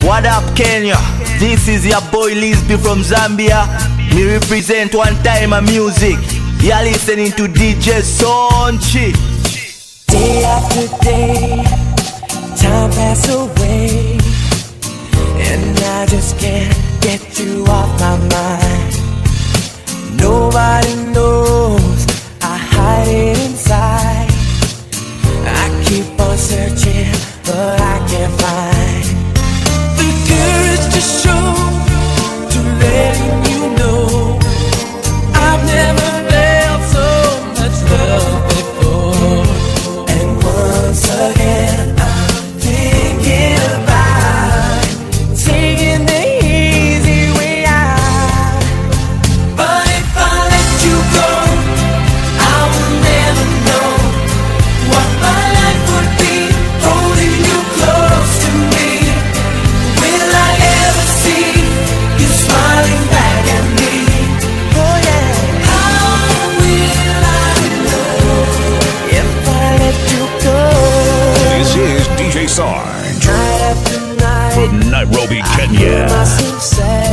What up, Kenya? This is your boy Lisby from Zambia. Me represent one time of music. You're listening to DJ Sonchi. Day after day, time passes away, and I just can't get you off my mind. Nobody knows I hide it inside. I keep on searching, but I can't find the courage to show, to letting you know I've never felt so much love before. And once again I'm thinking about taking the easy way out. But if I let you go, I will never know what my life would be holding you close to me. Will I ever see you smiling back at me? Oh yeah. How will I know if I let you go? This is DJ Sarge Night after night, from Nairobi, I Kenya. hear myself say,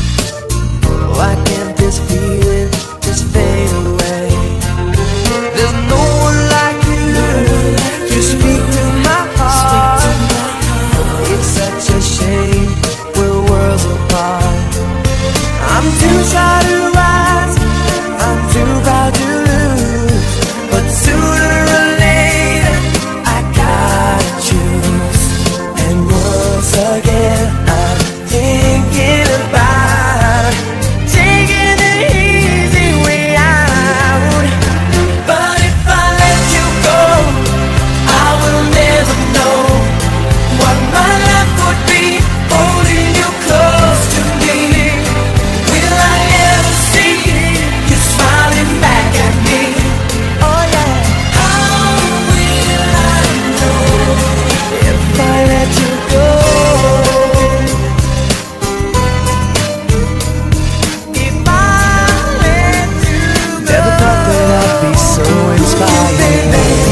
why can't this feeling just fade away? There's no one like you to speak to my heart. It's such a shame we're worlds apart. I'm too shy to rise, I'm too proud to lose, but sooner or later I gotta choose. And once again I'm thinking about taking the easy way out. But if I let you go, I will never know what my life would be holding you close to me. Will I ever see you smiling back at me? Oh yeah. How will I know if I let you go? If I let you go. Never thought that I'd be so inspired.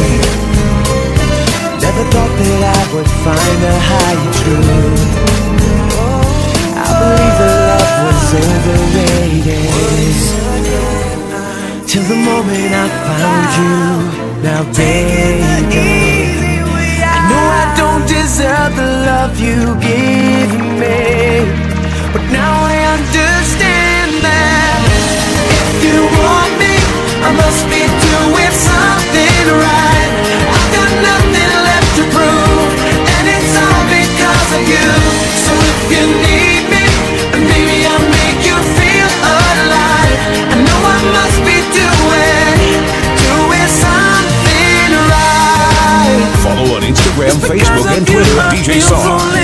Never thought that I would find a higher truth. I believe that love was overrated till the moment I found you. Now baby, I know I don't deserve the love you give me, but now I understand that if you want me, I must be doing something right. I've got nothing left to prove, and it's all because of you. So if you need me, maybe I'll make you feel alive. I know I must be doing something right. Follow on Instagram, Facebook, and Twitter at DJ Sarge.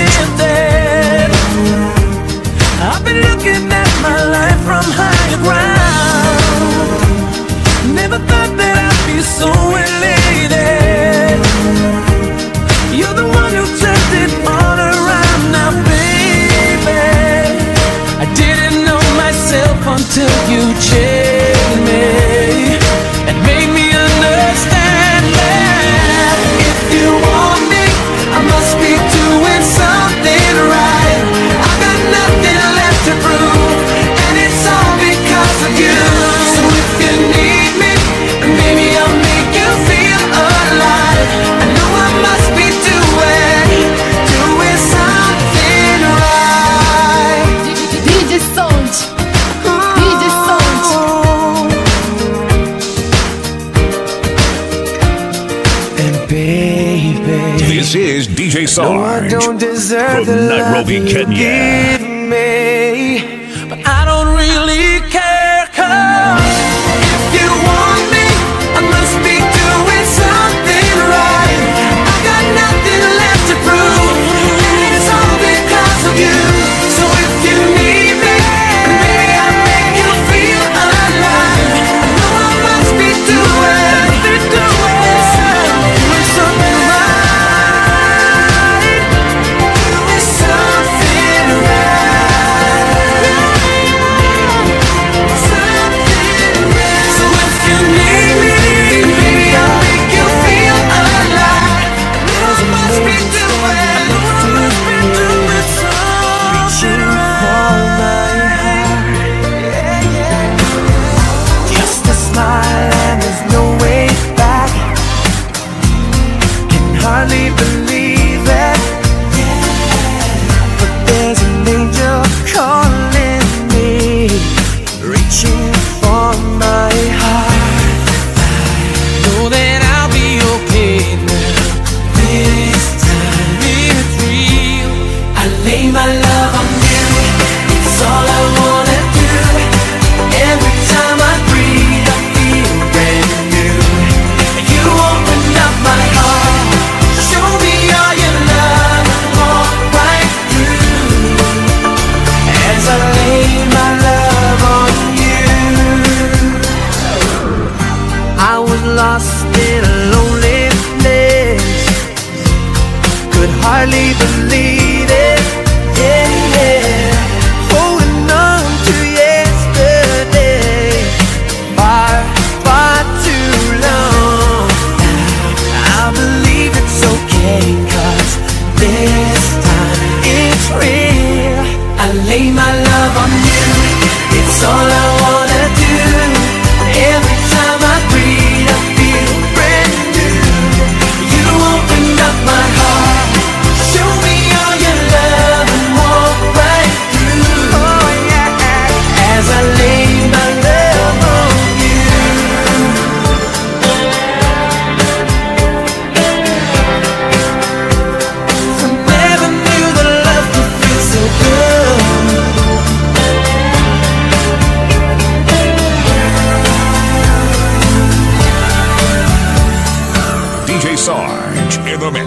I've been looking at my life from higher ground. Never thought that I'd be so elated. You're the one who turned it all around. Now baby, I didn't know myself until you changed me and made me understand that if you want me, I must be doing something right. I've got nothing left to prove, and it's all because of you. So if you need me, maybe I'll make you feel alive. I know I must be doing something right. DJ Sonch, DJ Sonch. And baby, This is DJ no, I Sarge don't deserve from the love Nairobi, you Kenya. give me, but I don't really care, 'cause if you want me, I must be doing something right. I got nothing left to prove, and it's all because of you. So if you need me, maybe I'll make you feel alive. I know I must be doing something right. Doing something right.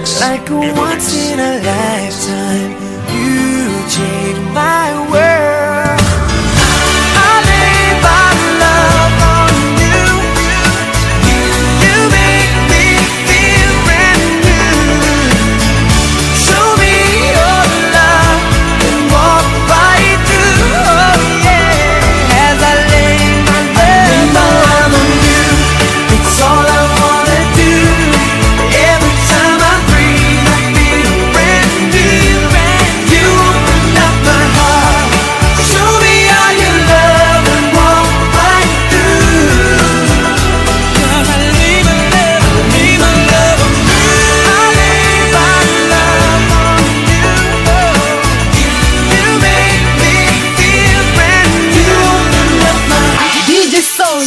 mix. Like a once in a lifetime, you changed my world. I lay my love on you. You make me feel brand new. Show me your love and walk right through. Oh yeah. As I lay my love on you, it's all I wanna do. Every time I breathe, I feel brand new. You open up my heart, show me all your love and walk right through. 'Cause I lay my love on you. I lay my love on you. You make me feel brand new. You open up my heart. DJ Sound.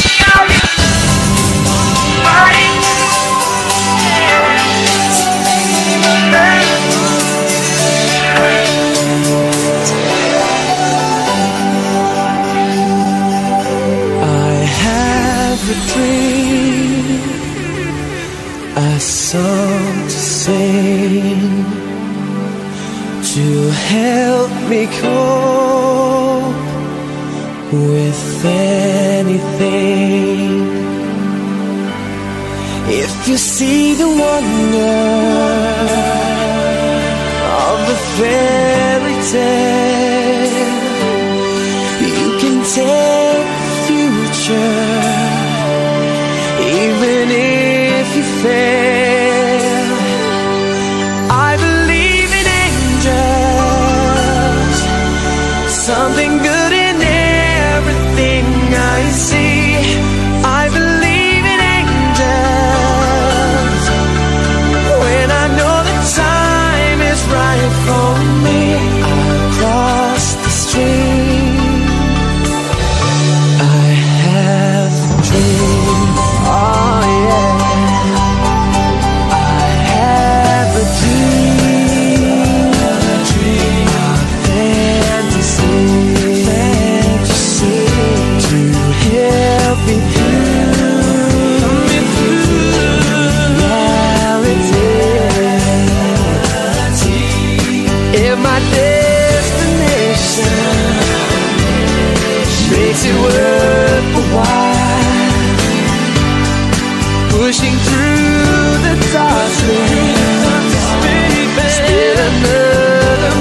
I have a dream, a song to sing, to help me cope with anything. If you see the wonder of the fairy tale, you can take the future, even if you fail. I believe in angels, something good in everything I see. I believe in angels when I know the time is right for me. I'll cross the stream. I have a dream. Oh yeah. I have a dream. A fantasy to help me through reality. If my destination makes it worth the while, pushing through the darkness, still another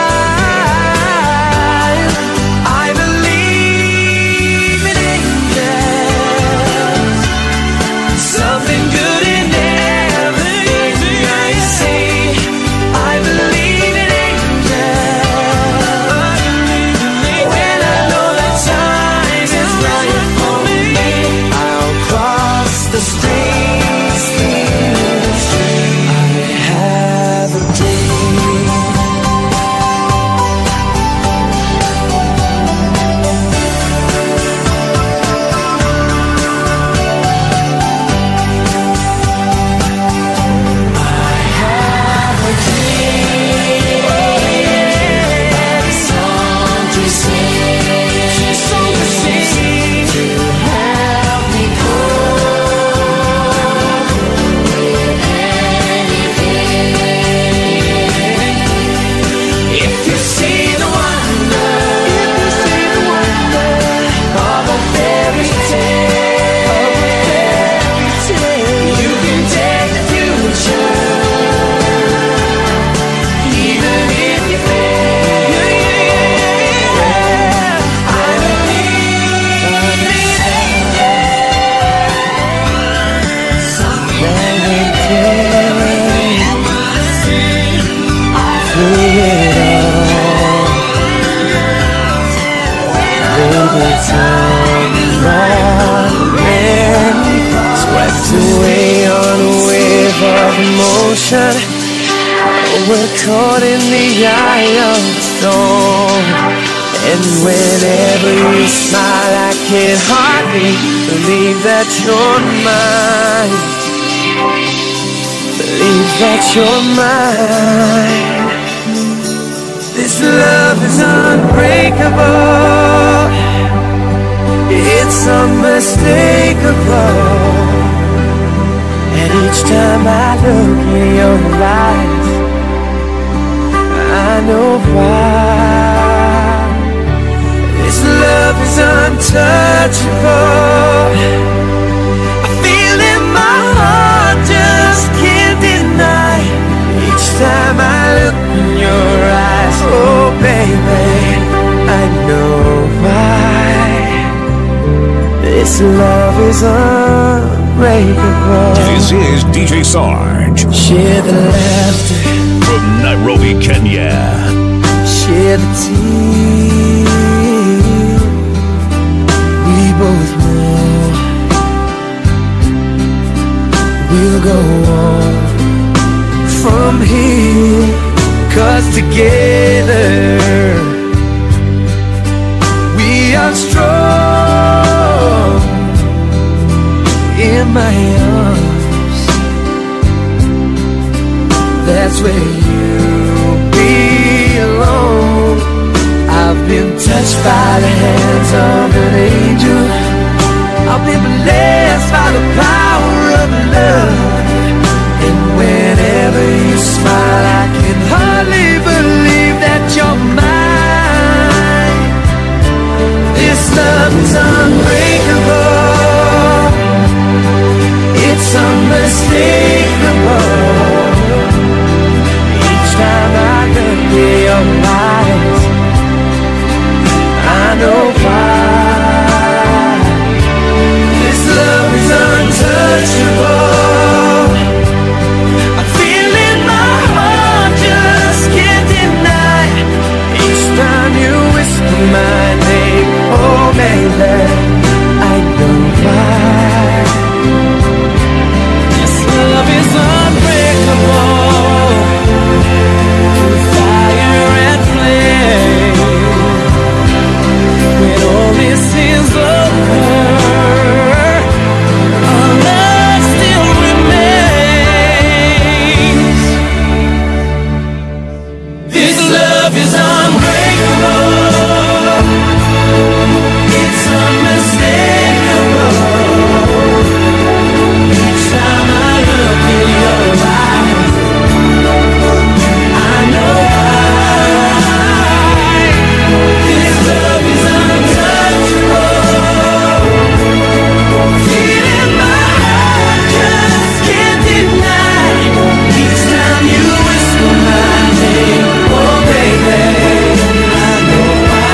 mile. I believe in angels, something good in everything I see. I believe in angels when I know the time is right for me. I'll cross the street. I have a dream. Swept away on a wave of emotion, we're caught in the eye of the storm. And whenever you smile, I can hardly believe that you're mine. Believe that you're mine. This love is unbreakable, it's unmistakable, And each time I look in your eyes, I know why. This love is untouchable. I feel in my heart, just can't deny. Each time I look in your eyes, oh baby, I know why. This love is unbreakable. This is DJ Sarge. Share the laughter from Nairobi, Kenya. Share the tears. We both know we'll go on from here, 'cause together we are strong. In my arms, that's where you belong. I've been touched by the hands of an angel. I've been blessed by the power of love. And whenever you smile, I can hardly believe that you're mine. This love is unbreakable. It's unmistakable. Each time I look in your eyes, I know why. This love is untouchable. I feel in my heart, just can't deny. Each time you whisper my name, oh baby, I know why. This love is unbreakable. Through fire and flame, when all this is over, our love still remains. This love is unbreakable. It's unmistakable. Each time I look in your eyes, I know why. This love is untouchable. Feel in my heart, just can't deny. Each time you whisper my name, oh baby, I know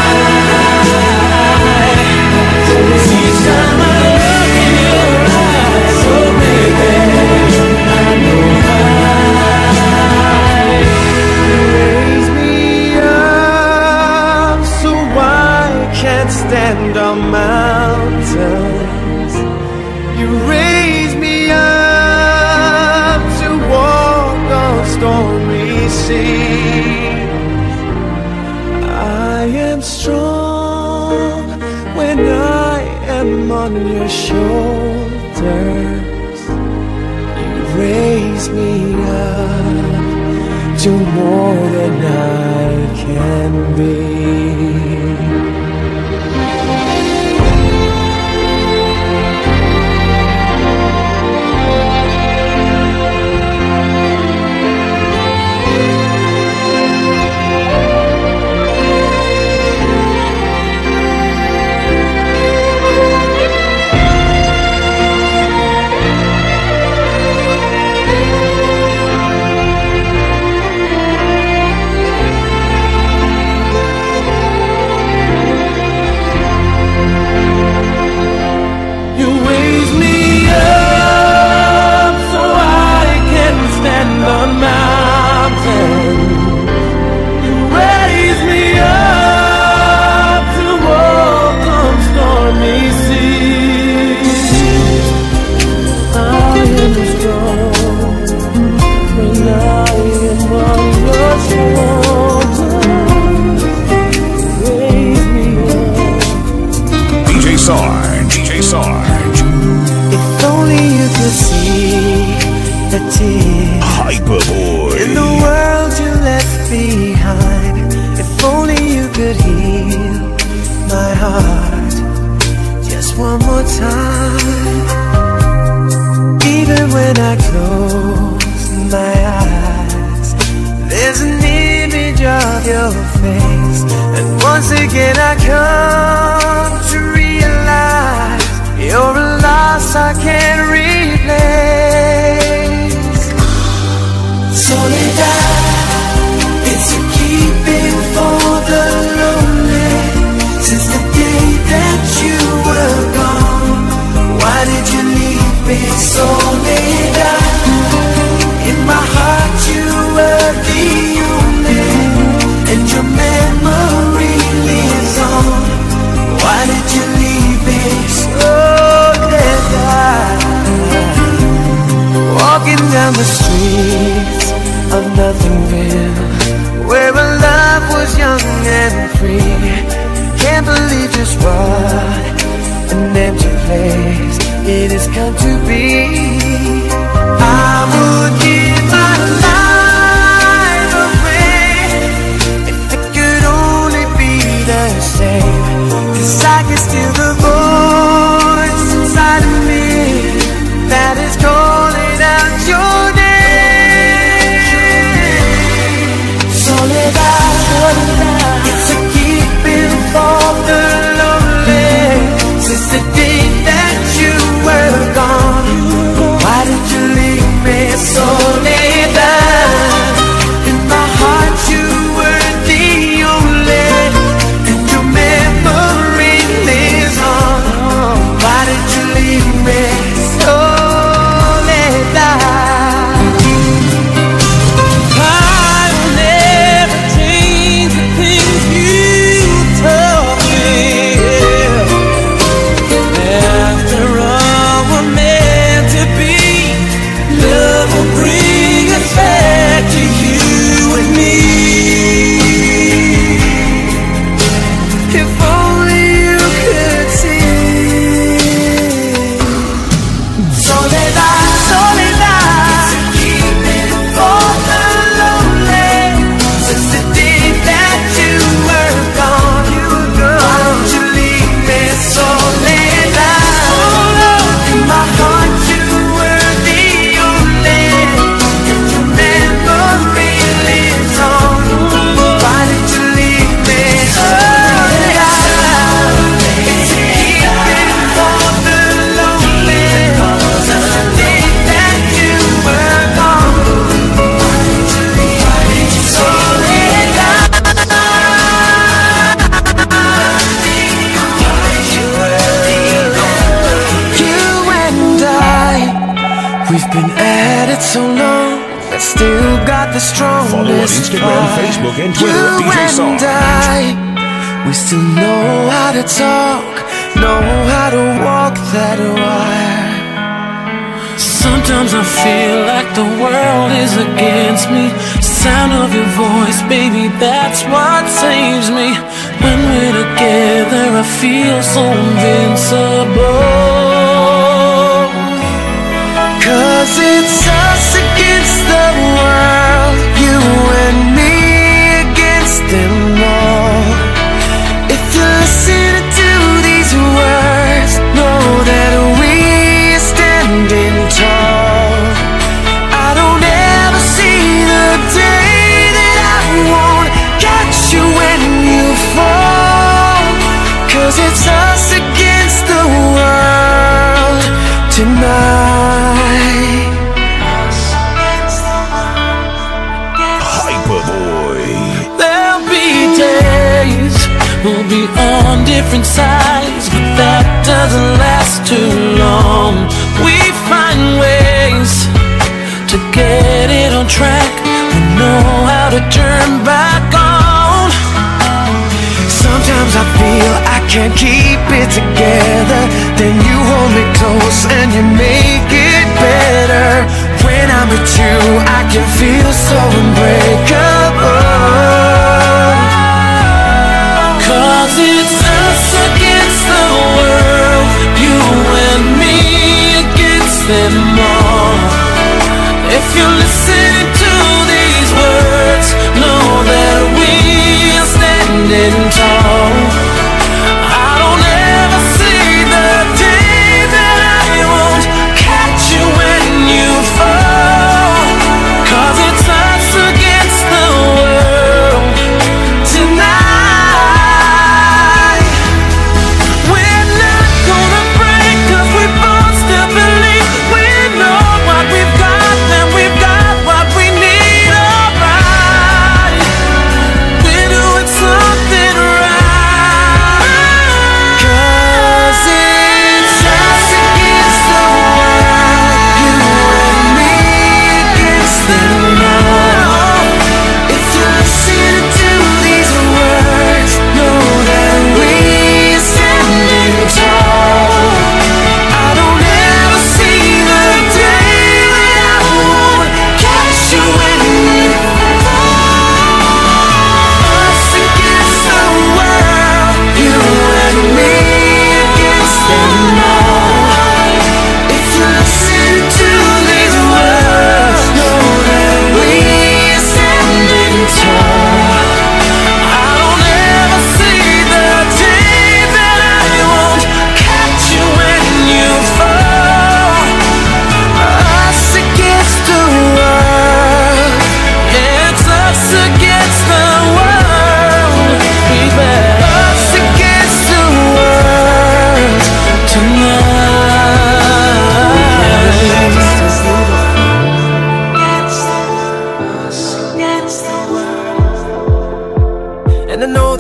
why. Each time I look in your eyes, oh baby, I know why. You raise me up so I can't stand on mountains. You raise me up to walk on stormy seas. I am strong when I am on your shoulders. You raise me up to more than I can be. Hyperboy. In the world you left behind, if only you could heal my heart just one more time. Even when I close my eyes, there's an image of your face, and once again I come to realize you're a loss I can't replace. Soledad, it's a keeping for the lonely. Since the day that you were gone, why did you leave me? Soledad, in my heart you were the only, and your memory lives on. Why did you leave me? Soledad, walking down the streets of Nothingville, where our love was young and free. Can't believe just what an empty place it has come to be. I would give my life away if it could only be the same, 'cause I can steal the voice inside of me that is calling out your name. Soledad, it's a keeping for the lonely. Since the day that you were gone, why did you leave me? Soledad, in my heart you were the only, and your memory lives on. Why did you leave me? Soledad, I'll never change the things you told me. After all we're meant to be, love will bring us back to you and me. If only you could see. Soledad, Soledad, it's a keeping for the lonely. Since the day that you were gone, why don't you leave me? Soledad, in my heart you were the only, and your memory lives on. Why did you leave me? Soledad, it's a keeping for the lonely. Since the day that you were gone, why did you leave me? Soledad, you and I, we've been at it so long, I still got the strongest Follow on Instagram, fight. Facebook, and Twitter at DJ You Sarge. and I, we still know how to talk, know how to walk that wire. Sometimes I feel like the world is against me. Sound of your voice, baby, that's what saves me. When we're together, I feel so invincible. 'Cause it's us against the world, you and me against them all. If you're listening to these words, know that we're standing tall. I don't ever see the day that I won't catch you when you fall. 'Cause it's us against the world tonight. Hyperboy. There'll be days we'll be on different sides, but that doesn't last too long. We find ways to get it on track. We know how to turn back on. Sometimes I feel I can't keep it together, then you hold me close and you make it better. When I'm with you, I can feel so unbreakable. 'Cause it's us against the world, you and me against them all. If you're listening to these words, know that we're standing tall. I don't ever see the day that I won't catch you when you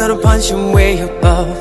a punching way above.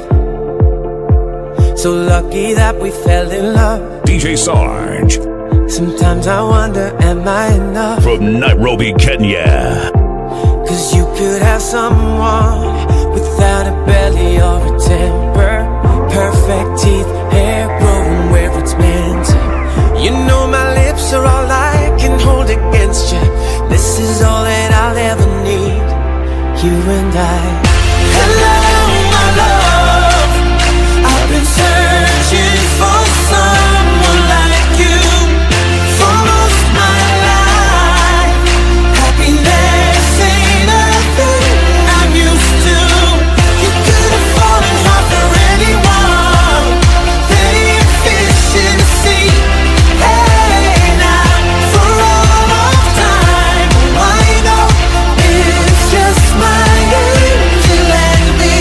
So lucky that we fell in love. DJ Sarge. Sometimes I wonder, am I enough? From Nairobi, Kenya. 'Cause you could have someone without a belly or a temper, perfect teeth, hair growing where it's meant to. You know my lips are all I can hold against you. This is all that I'll ever need, you and I. Hello, my love, I've been searching for someone like you for most my life. Happiness ain't a thing I'm used to. You could have fallen hard for anyone, paying fish in the sea. Hey, now for all of time, I know it's just my angel and me.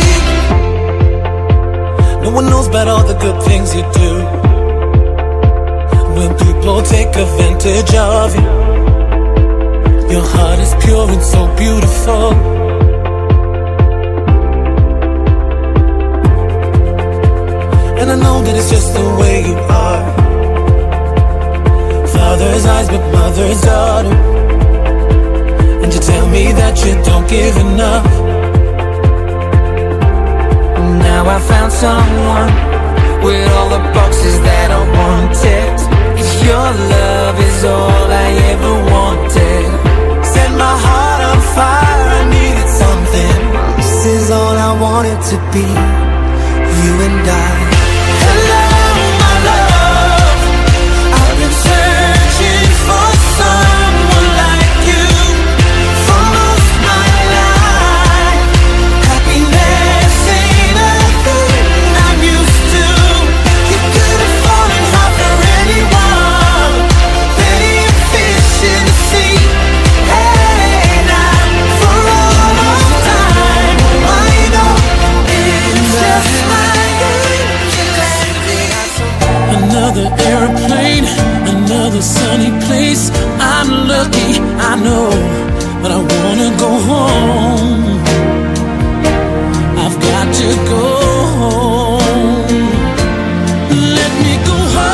No one knows about all the good things you do. When people take advantage of you, your heart is pure and so beautiful. And I know that it's just the way you are. Father's eyes but mother's daughter. And you tell me that you don't give enough. Now I found someone with all the boxes that I wanted. 'Cause your love is all I ever wanted. Set my heart on fire, I needed something. This is all I wanted to be, you and I. Hello, my love, I've been searching for someone like you for most my life. Happiness ain't a thing I'm used to. You could have fallen hard for anyone, paying fish in the sea. Hey, now for all of time, I know it's just my angel and me. Another airplane, another sunny place. I'm lucky, I know, but I wanna go home. I've got to go home. Let me go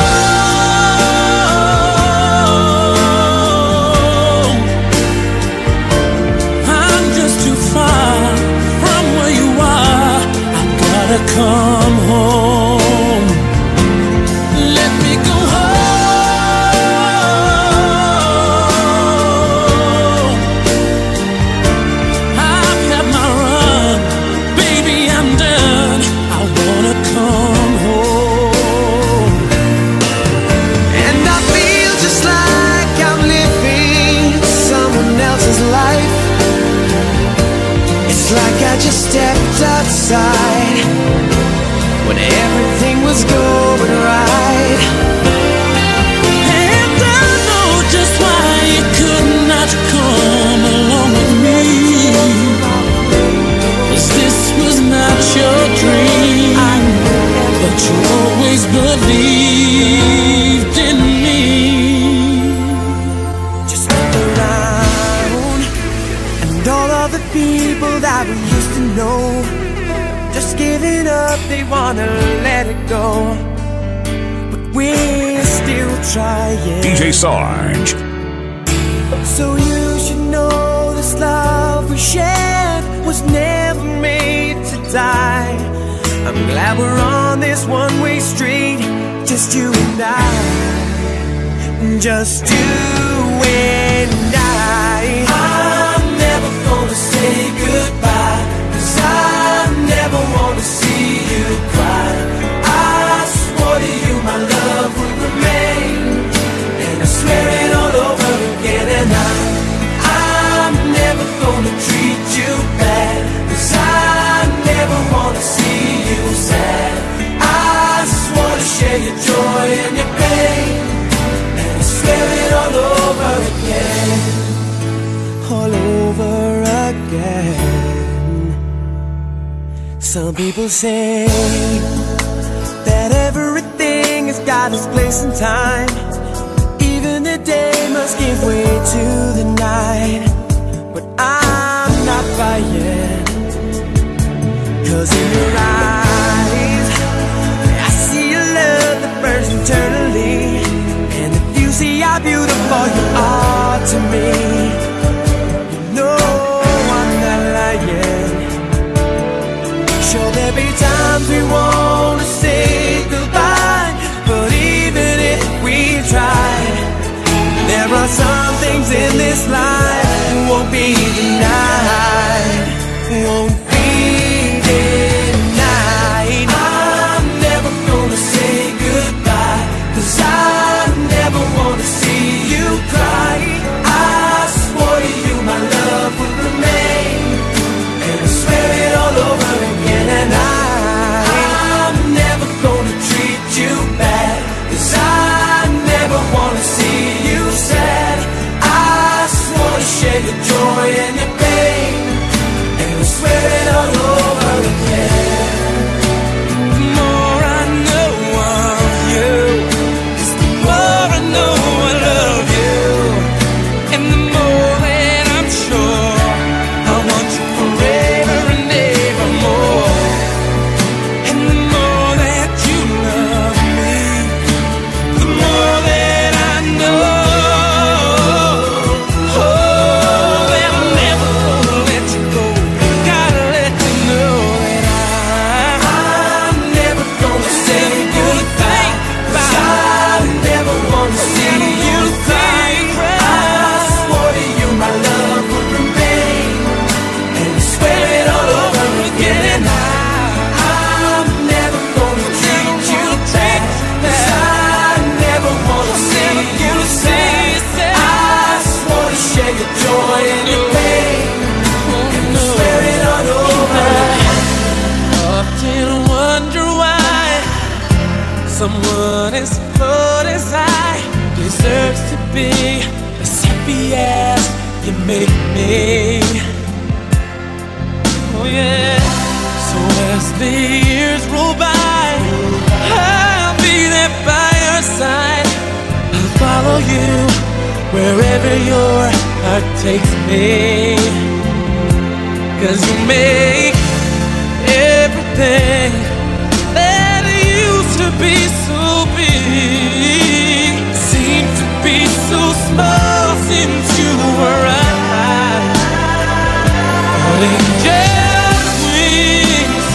home. I'm just too far from where you are. I've gotta come home. Let me go home. I've had my run, baby, I'm done. I wanna come home. And I feel just like I'm living someone else's life. It's like I just stepped outside when everything was going right. And I know just why you could not come along with me. 'Cause this was not your dream, but you always believed in me. Just look around, and all of the people that we used to know, just giving up, they wanna let it go. But we're still trying. DJ Sarge. So you should know this love we shared was never made to die. I'm glad we're on this one-way street, just you and I. Just you and I. I'm never gonna say goodbye, 'cause I never wanna see you cry. I swore to you my love would remain, and I swear it all over again. And I'm never gonna treat you bad, 'cause I never wanna see you sad. I swore to share your joy and your pain, and I swear it all over again. All over again. Some people say that everything has got its place and time. Even the day must give way to the night. But I'm not buying, 'cause in your eyes I see a love that burns eternally. And if you see how beautiful you are to me, you know I'm not lying. Sure, there'll be times we wanna say goodbye, but even if we try, there are some things in this life won't be denied, won't be denied. I'm never gonna say goodbye, 'cause I never wanna see you cry. I swore to you my love would remain, and I swear it all over again. And I'm never gonna treat you bad, 'cause I never wanna see you sad. I swore to share your joy and your pain, and I swear it all over again. The more I know of you, just the more I know I love you. And the more that I'm sure I want you forever and ever more. And the more that you love me, the more that I know. Oh, that I'm never gonna let you go. Gotta let you know that I'm never gonna say goodbye, 'cause I never wanna see you cry. I swore to you my love would remain, and I swear it all over again. And I'm never gonna treat you bad, 'cause I never wanna see you sad. I swore to share your joy and your pain, and I swear it all over. Often wonder why someone as good as I deserves to be as happy as you make me. Oh yeah. So as the years roll by, I'll be there by your side. I'll follow you wherever your heart takes me, 'cause you make everything that used to be so big seem to be so small since you arrived. But angels' wings,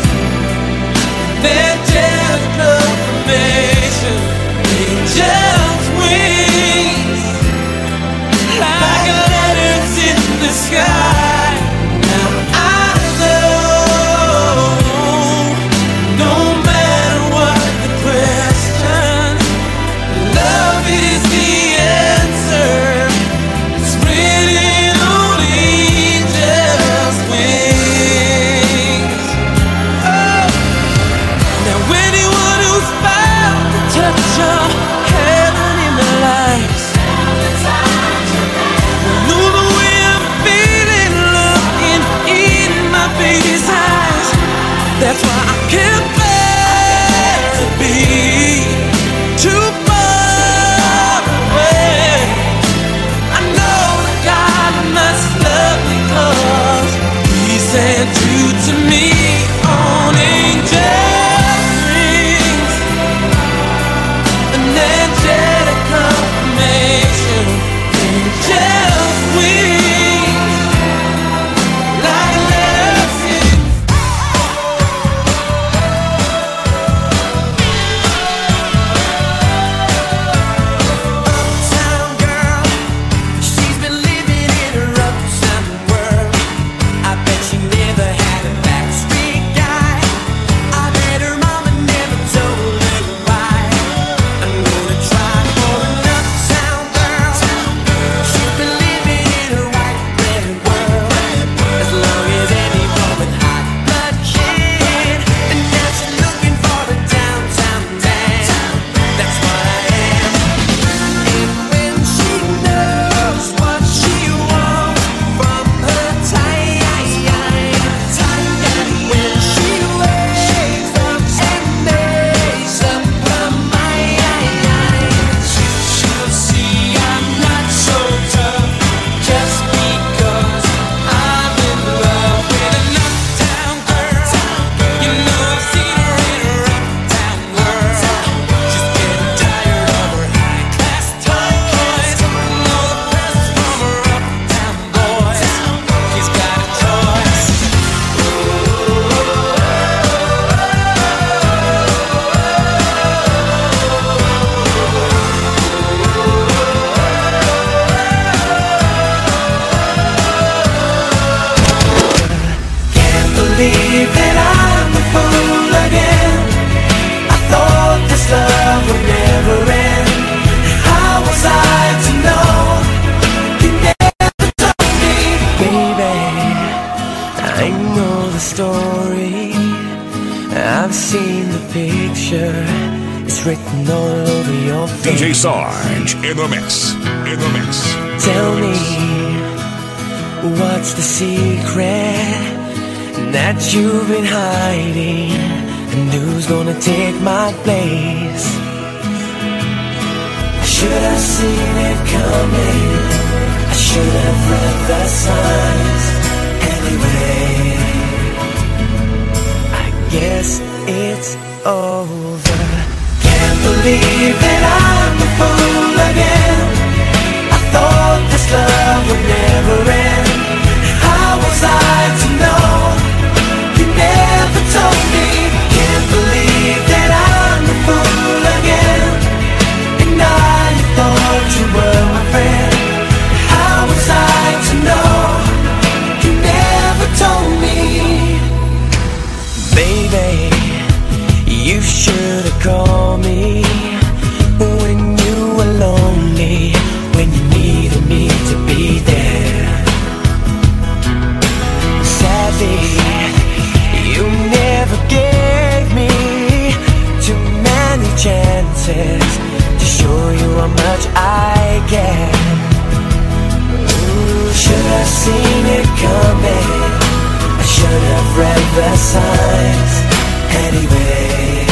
angelic confirmation. Angels' wings, like letters in the sky. Now I know, no matter what the question, love is the answer. It's written on angels' wings. Oh, now anyone who's found the touch of heaven in their lives will know the way I'm feeling, looking in my baby's eyes. That's why I can't bear to be too far away. I know that God must love me, 'cause He sent you to me on angel wings, an angelic confirmation. Angels' wings, like letters in. Uptown girl, she's been living in her uptown world. I bet she never had a backstory. believe that I'm a fool again. I thought this love would never end. How was I to know? You never told me. Baby, I know the story. I've seen the picture. It's written all over your face. DJ Sarge in the mix. In the mix. Tell me, what's the secret that you've been hiding? And who's gonna take my place? I should have seen it coming. I should have read the signs. Anyway, I guess it's over. Can't believe that I'm a fool again. I thought this love would never end. How was I to know? You never told me. Can't believe that I'm a fool again. And I thought you were my friend. How was I to know? You never told me. Baby, you should have called me when you were lonely, when you needed me to be there. Sadly, you never gave me too many chances to show you how much I care. Ooh, should have seen it coming. I should have read the signs. Anyway,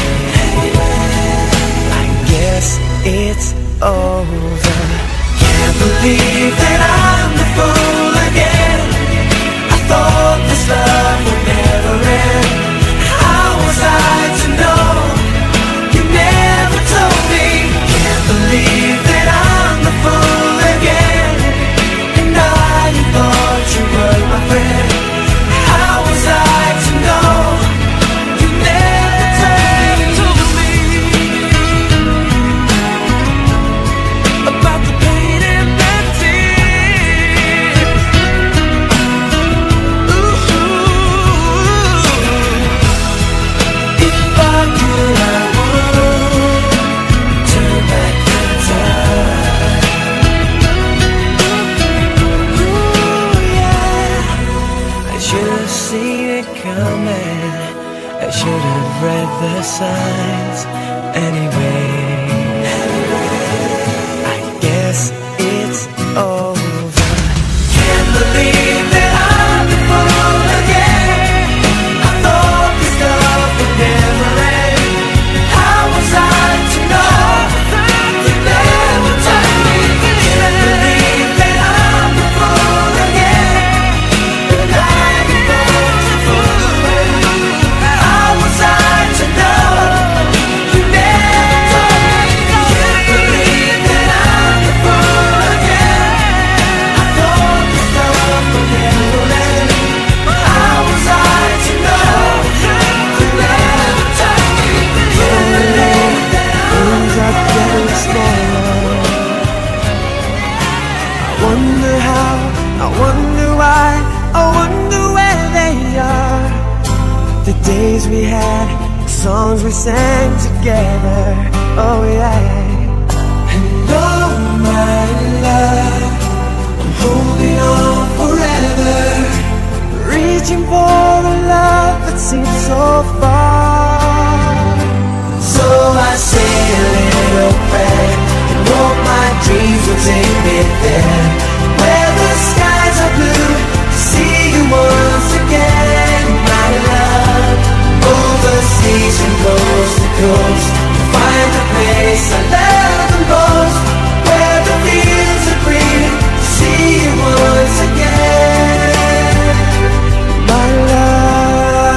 I guess it's over. Can't believe that I'm the fool again. I thought this love would never end. How was I to know? You never told me. Can't believe that I'm the fool again. And I thought you were my friend. How was I to know? You never told me about the pain and the tears. Ooh, if I could, I would turn back the time. Ooh, yeah. I should have seen it coming. I should have read the signs. Anyway, I guess it's over. Can't believe that I'm the fool again. I thought this love would never end. How was I to know? You never told me. Can't believe that I'm the fool again. And I thought you were. How was I to know? You never told me. Can't believe that I'm the fool again. I thought this love would never end. How was I to know? You never told me. Can't believe that things are getting smaller. I wonder how, I wonder why, I wonder where they are. The days we had, the songs we sang together. Oh yeah. And oh my love, I'm holding on forever, reaching for the love that seems so far. So I say a little prayer and hope my dreams will take me there, where the skies are blue, to see you once again, my love. Overseas from coast to coast, to find the place I love the most, where the fields are green, to see you once again, my love.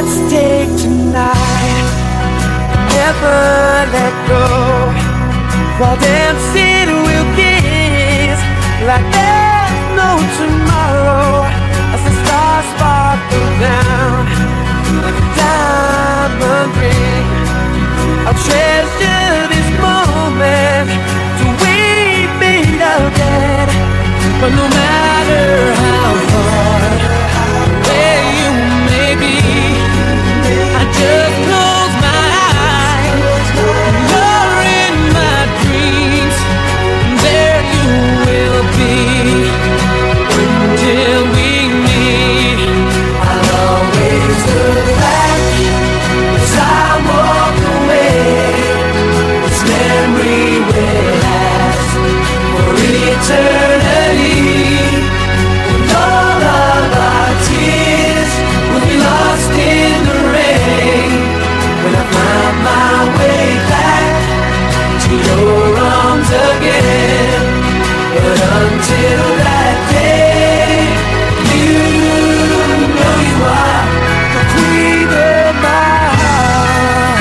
let's take tonight, never let go. While dancing we'll kiss like there's no tomorrow, as the stars sparkle down like a diamond ring. I'll treasure this moment till we meet again. But no matter how far away you may be, I just close my eyes and you're in my dreams. There you will be until we meet. I'll always look back as I walk away. This memory will last for eternity. And all of our tears will be lost in the rain when I find my way back to your arms again. But until that day, you know you are the queen of my heart.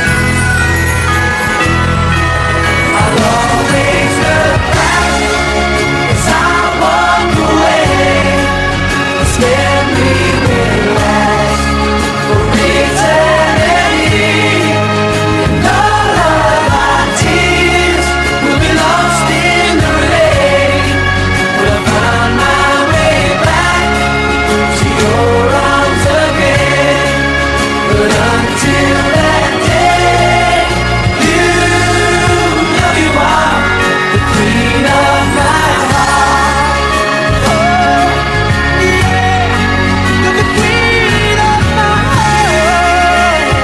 I'll always look back as I walk away. This memory will last for eternity. And all of our tears will be lost in the rain when I find my way back to your arms again. But until that day, you know you are the queen of my heart. Oh, yeah, you're the queen of my heart.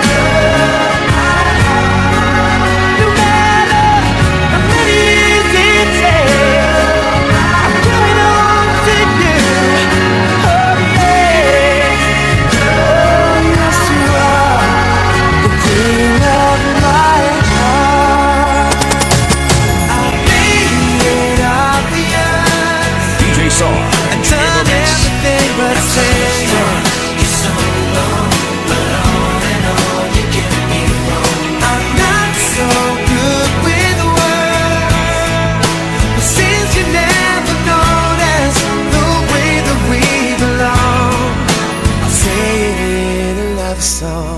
No matter how many it takes, I'm going on to you. Oh, yeah. Oh, yes, you are the queen of my heart. I made it obvious. DJ Sarge. I've done everything but say you're so long, but on and on you get me wrong. I'm not so good with words, but since you never noticed the way that we belong, I'll say it in a love song.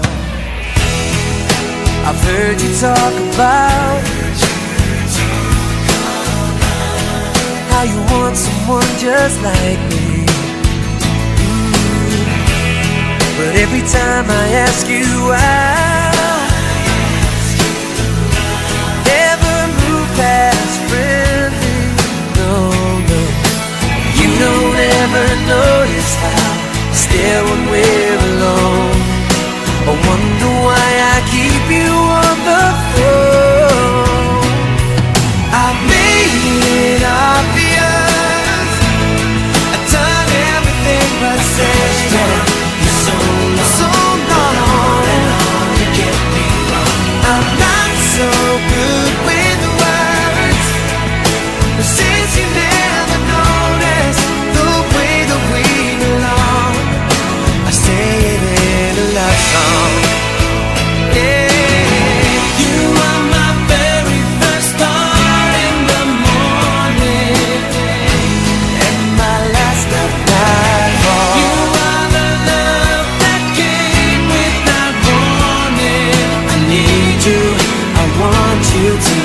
I've heard you talk about how you want someone just like me. But every time I ask you out, never move past friendly. No, no, you don't ever notice how I stare when we're alone. I wonder why I keep you on the phone. I made it obvious. I've done everything but say you're so long and on you get me wrong. I'm not so good with words, but since you never noticed the way that we belong, I say it in a love song. Yeah. You are my very first star in the morning and my last of nightfall. You are the love that came without warning. I need you, I want you to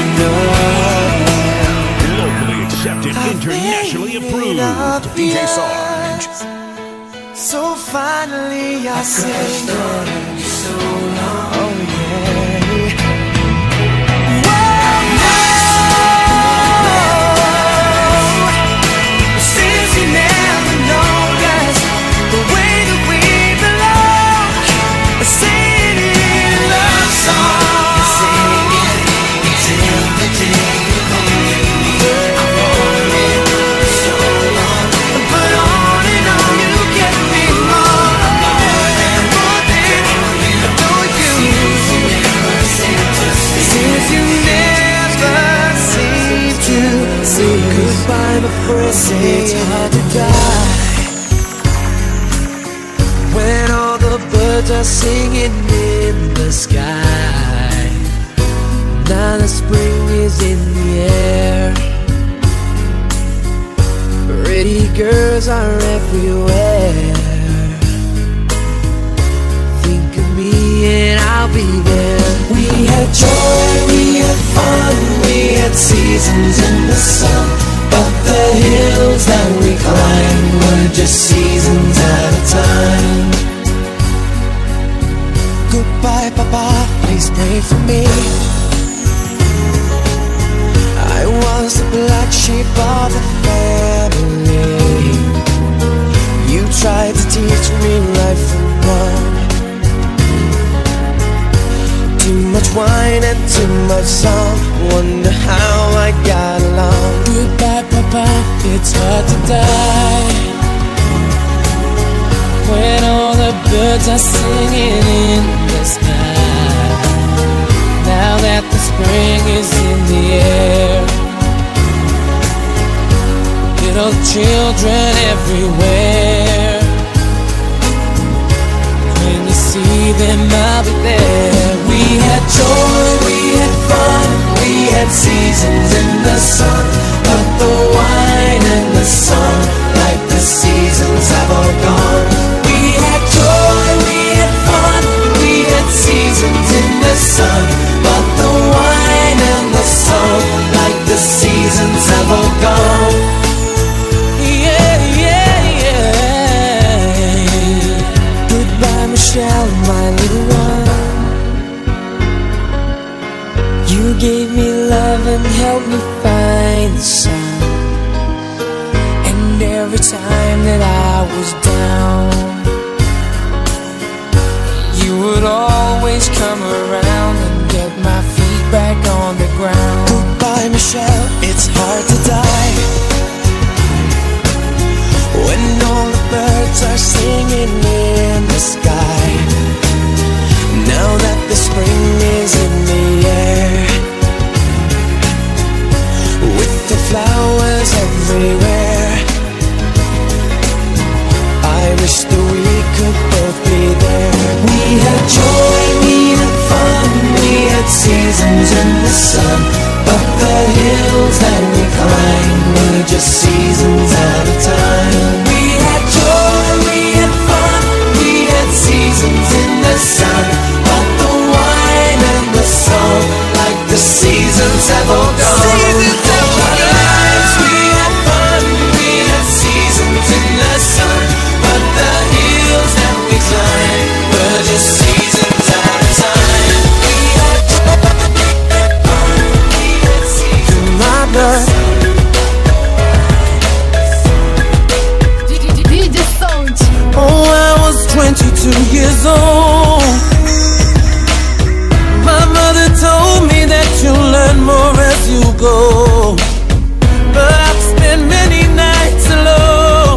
know. Locally accepted, internationally approved. DJ Sarge. So finally I say so long. Oh yeah. Since you never noticed the way that we belong, I say it in a love song. I sing it until the day you come with me. I want it so long, but on and on you get me wrong. I know you. birds are singing in the sky. Now the spring is in the air. Pretty girls are everywhere. Think of me and I'll be there. We had joy, we had fun, we had seasons in the sun. But the hills that we climbed were just seasons at a time. Goodbye, Papa, please pray for me. I was the black sheep of the family. You tried to teach me right from wrong. Too much wine and too much song. Wonder how I got along. Goodbye, Papa, it's hard to die when all the birds are singing in the sky. Now that the spring is in the air, little children everywhere. When you see them, I'll be there. We had joy, we had fun, we had seasons in the sun. But the wine and the sun, like the seasons, have all gone. We had joy, we had fun, we had seasons in the sun. But the wine and the sun, like the seasons, have all gone. Yeah, yeah, yeah. Goodbye, Michelle, my little one. You gave me love and helped me find the sun. And every time that I was down, you would always come around and get my feet back on the ground. Goodbye, Michelle, it's hard to die when all the birds are singing in the sky. Now that the spring is in the air, with the flowers everywhere, I wish that we could both be there. We had joy, we had fun, we had seasons in the sun. But the hills that we climbed were just seasons at a time. We had joy, we had fun, we had seasons in the sun. But the wine and the song, like the seasons, have all gone. Seasons have all gone. We had fun, we had seasons in the sun. But the hills that we climbed were just seasons at a time. We had joy, we had fun, we had seasons in my blood. DJ Sound. Oh, I was 22 years old. My mother told me that you'll learn more as you go. But I've spent many nights alone.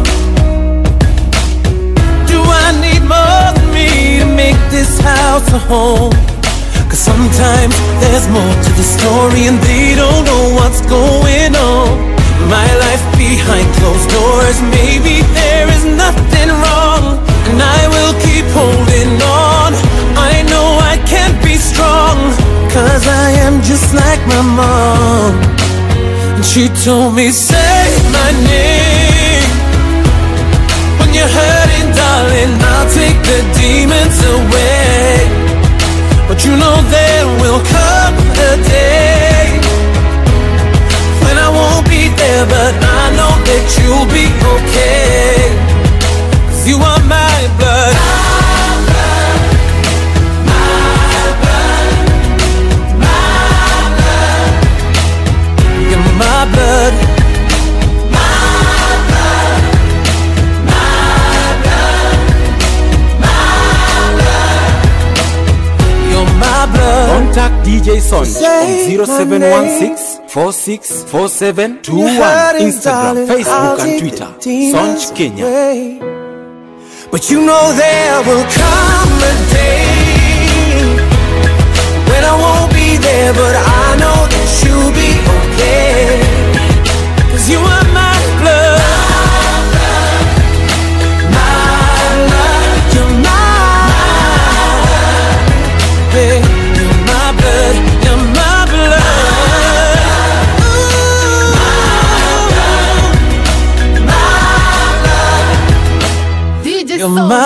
Do I need more than me to make this house a home? Cause sometimes there's more to the story and they don't know what's going on. My life behind closed doors, maybe there is nothing wrong, and I will keep holding on. I know I can't be strong, cause I am just like my mom. And she told me, say my name. When you're hurting, darling, I'll take the demons away. But you know there will come a day when I won't be there, but I know that you'll be okay. Cause you are my blood. My blood, my blood, my blood. You're my blood. My blood, my blood, my blood. You're my blood. Contact DJ Sonj on 0716 464721. Instagram, Facebook and Twitter. Sonj Kenya. But you know there will come a day when I won't be there, but I know that you'll be okay. Cause you are my blood. My blood, you're my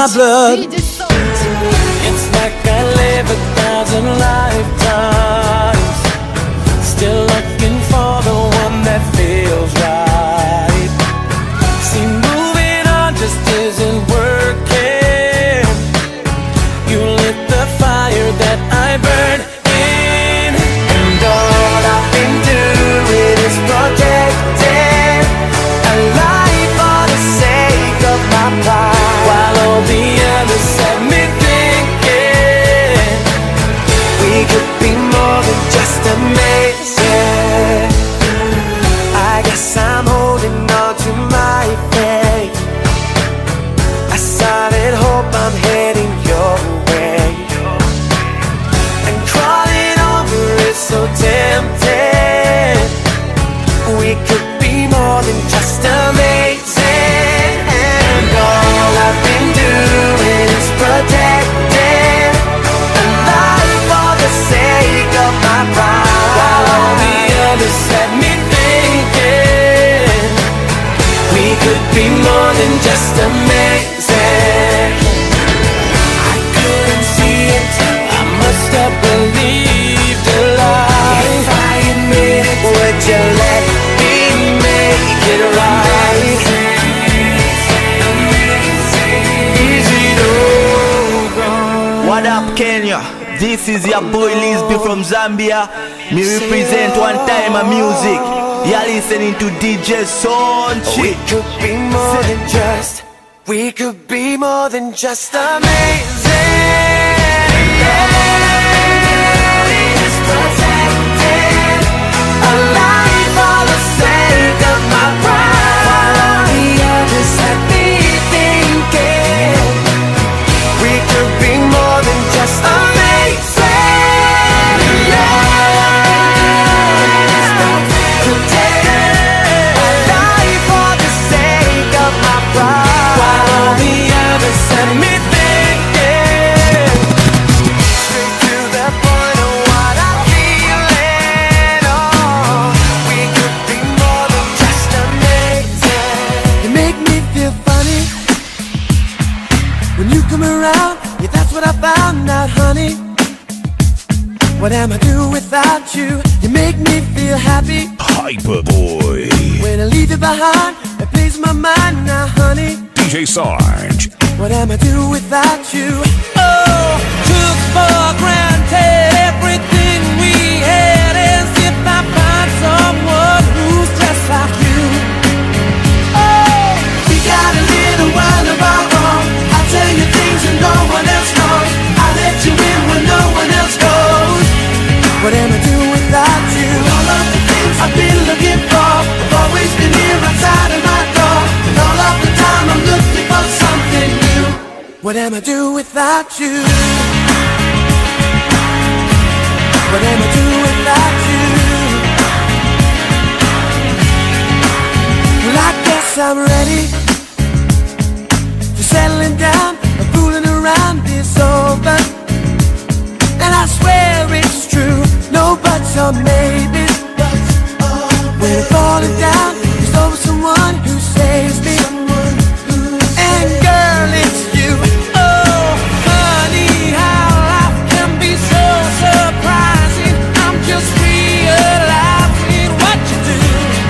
blood. DJ Sound. It's like I live 1,000 lifetimes, still looking for the one that feels right. See, moving on just isn't working. You lit the fire that I burn in, and all I've been doing is protecting a life for the sake of my pride, while all the others set me thinking we could be more than just amazing. I guess I'm holding on to my faith. I solid hope I'm heading your way, and crawling over is so tempting. We could be more than just amazing, and all I've been doing is protecting a life for the sake of my pride, while all the others set me thinking we could be more than just amazing. I couldn't see it, I must have believed a lie. If I admit it, would you let me make it right? Easy to go. What up, Kenya? This is your boy Lisby from Zambia. Me represent one time of music. You're listening to DJ Sonchi. We could be more than just, we could be more than just amazing. It's protected a life for the sake of my pride, while all the others had me thinking we could be more than just amazing. It's protected a life for the sake of my pride, while all the others had me thinking. Straight to the point of what I'm feeling. Oh, we could be more than just amazing. You make me feel funny when you come around. Yeah, that's what I found out, honey. What am I doing without you? You make me feel happy. Hyperboy. When I leave you behind, it plays my mind now, honey. DJ Sarge. What am I doing without you? Oh, took for granted everything we had, as if I find someone who's just like you. Oh, we got a little while of our own. I'll tell you things that no one else knows. I'll let you in when no one else goes. What am I doing without you? All of the things I've been looking for have always been here outside of my door, and all of the time I'm looking for something new. What am I doing without you? What am I doing without you? Well, I guess I'm ready to settling down and fooling around is over. And I swear it's true, no buts or maybes. When I'm falling down, there's always someone who saves me. And girl, it's you. Oh, honey, how life can be so surprising. I'm just realizing what you do.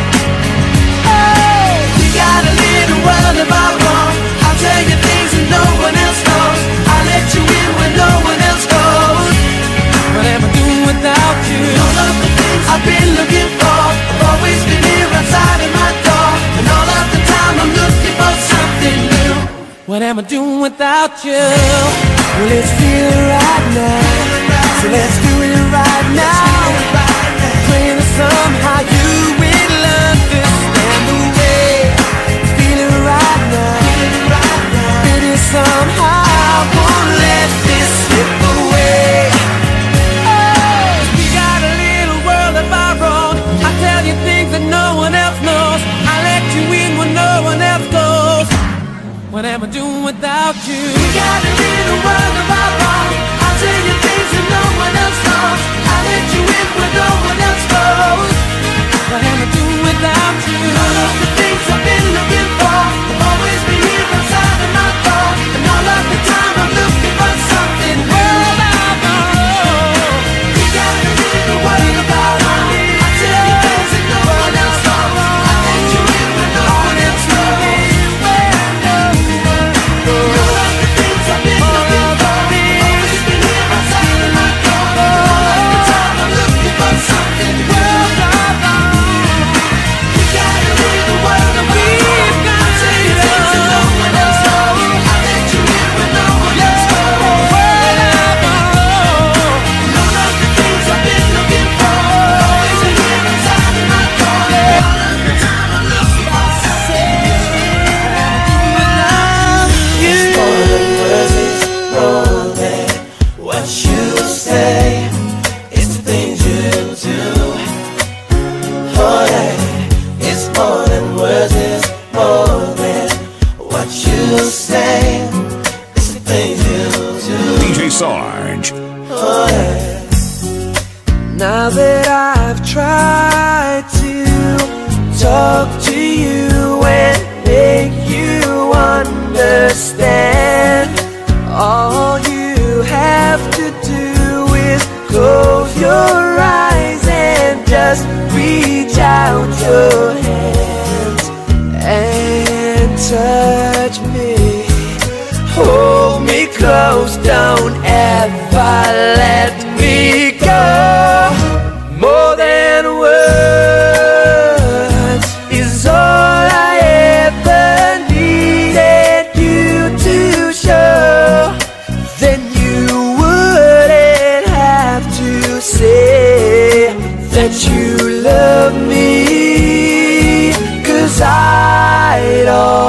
Oh, we got a little world of our own. I'll tell you things that no one else knows. I'll let you in when no one else goes. What am I doing without you? All of the things I've been looking for have always been here outside of my door, and all of the time I'm looking for something new. What am I doing without you? Well, let's feel it right now. So let's do it right now. Praying that somehow you will understand the way. Feel it right now. Baby, somehow I won't let this slip away. We got a little world of our own. I tell you things that no one else knows. I let you in when no one else goes. What am I doing without you? We got a little world of our own. I'll tell you things that no one else knows. I let you in when no one else goes. What am I doing without you? All of the things I've been looking for have always been here outside of my door, and all of the DJ Sarge. Now that I've tried to talk to you and make you understand, all you have to do is close your eyes and just reach out your hands and touch me. Hold me close, don't ever let me go. More than words is all I ever needed you to show. Then you wouldn't have to say that you love me, 'cause I'd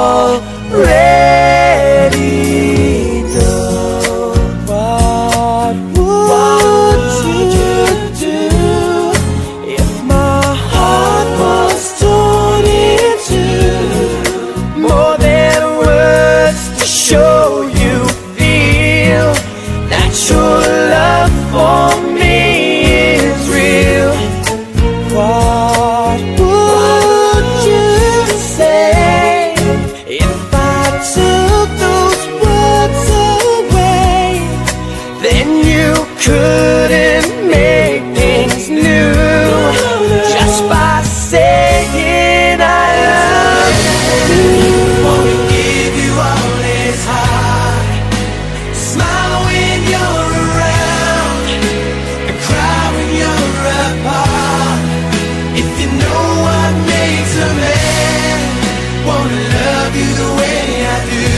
already know. What would you do if my heart was torn in two? More than words to show you feel that your love for me is real. What would you say if I took those words away? Then you couldn't make things new just by saying I love you. Wanna give you all this heart, smile when you're around, and cry when you're apart. If you know what makes a man wanna love you the way I do,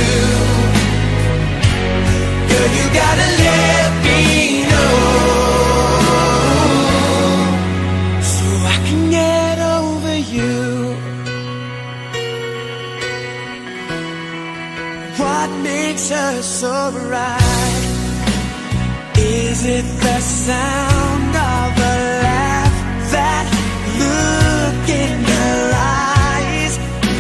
girl, you gotta let me know, so I can get over you. What makes us so right? Is it the sound of a laugh, that look in her eyes?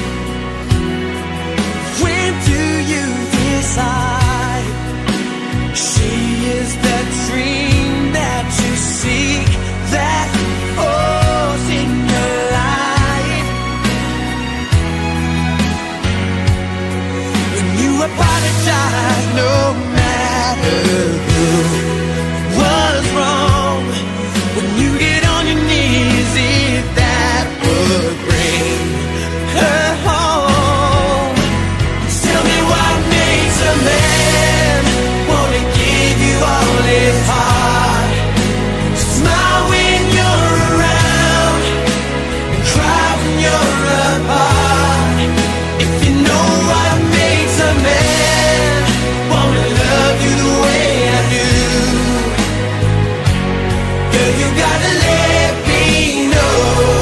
When do you decide she is the dream that you seek, that all's in your life? When you apologize, no matter who was wrong, when you get on your knees, if that would bring her home. Tell me what makes a man wanna give you all his heart, smile when you're around, and cry when you're apart. If you know what makes a man wanna love you the way I do, girl, you gotta let me know,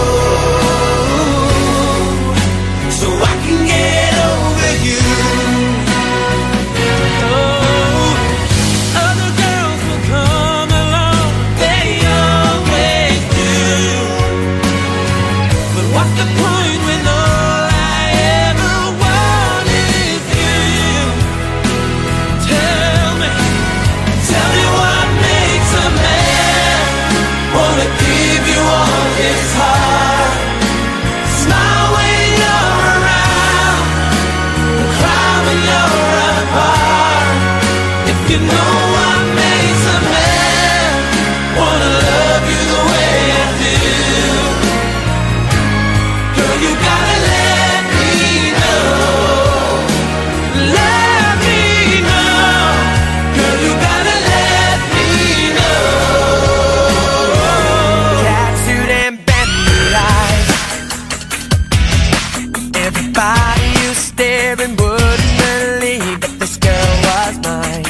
so I can get over you. Oh, other girls will come along, they always do, but what's the point when all I ever want is you? Tell me what makes a man wanna give you all his heart, smile when you're around, and cry when you're apart. If you know what makes a man wanna love you the way I do, girl, you gotta let me know. Let me know, girl, you gotta let me know. Catsuit and Bentley eyes, everybody who's staring wouldn't believe that this girl was mine.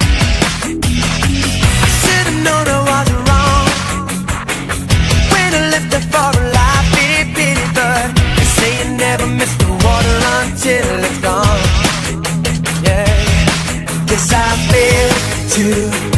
I should've known I was wrong when I left her for a life, pity, but they say you never miss the water until it's gone. Yeah, guess I failed to